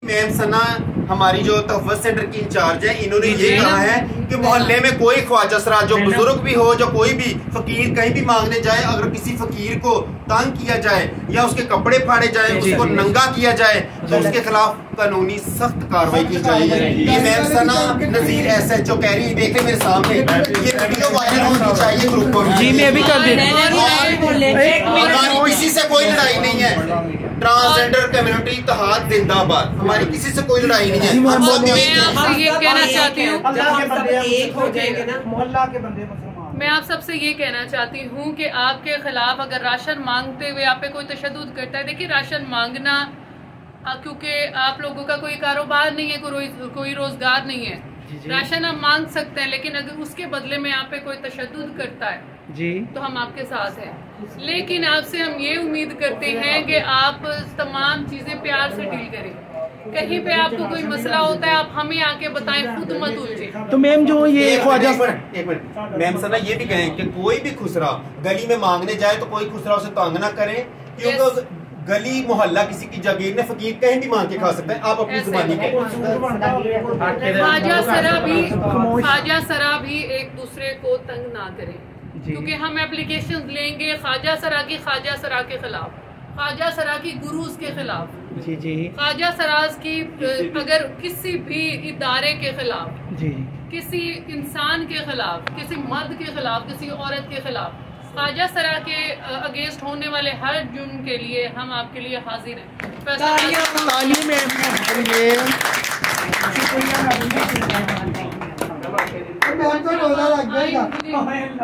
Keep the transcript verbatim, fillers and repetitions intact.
Ma'am सना हमारी जो तहफ़्फ़ुज़ centre की इंचार्ज है, इन्होंने ये कहा है कि मोहल्ले में कोई ख्वाजा सरा जो बुजुर्ग भी हो, जो कोई भी फकीर कहीं भी मांगने जाए, अगर किसी फकीर को तंग किया जाए या उसके कपड़े फाड़े जाए, उसको नंगा किया जाए तो उसके खिलाफ कानूनी सख्त कार्रवाई की जाएगी। Ma'am Sana Nazir S H O कह रही है, देखे मेरे सामने ये वीडियो वायरल होनी चाहिए ग्रुप में। जी मैं भी कर देता हूं। किसी से कोई लड़ाई नहीं है, ट्रांसजेंडर कम्युनिटी इत्तेहाद जिंदाबाद, हमारी किसी से कोई लड़ाई नहीं है। मैं आपसे ये कहना चाहती हूँ मैं आप सबसे ये कहना चाहती हूँ कि आपके खिलाफ अगर राशन मांगते हुए आप पे कोई तशद्दुद करता है, देखिए राशन मांगना क्योंकि आप लोगों का कोई कारोबार नहीं है, कोई कोई रोजगार नहीं है, राशन आप मांग सकते हैं, लेकिन अगर उसके बदले में आप पे कोई तशद्दुद करता है जी तो हम आपके साथ हैं। लेकिन आपसे हम ये उम्मीद करते हैं कि आप तमाम चीजें प्यार से डील करें। कहीं पे आपको कोई मसला होता है आप हमें आके बताएं, खुद मत उलझे। तो मैम जो ये ख्वाजा एक मिनट मैम सना ये भी कहें कि कोई भी खुसरा गली में मांगने जाए तो कोई खुसरा उसे तंग ना करें, क्योंकि गली मोहल्ला किसी की जागीर ने फकीर कहीं भी मांग के खा सकते हैं। आप अपनी जुबानी कहें। ख्वाजा सरा भी ख्वाजा सरा भी एक दूसरे को तंग ना करें, क्योंकि हम एप्लीकेशन लेंगे ख्वाजा सरा की ख्वाजा सरा के खिलाफ, ख्वाजा सरा की गुरूज के खिलाफ, जी जी ख्वाजा सराज की अगर किसी भी इदारे के खिलाफ, जी किसी इंसान के खिलाफ, किसी मर्द के खिलाफ, किसी औरत के खिलाफ, ख्वाजा सरा के अगेंस्ट होने वाले हर जुर्म के लिए हम आपके लिए हाजिर हैं।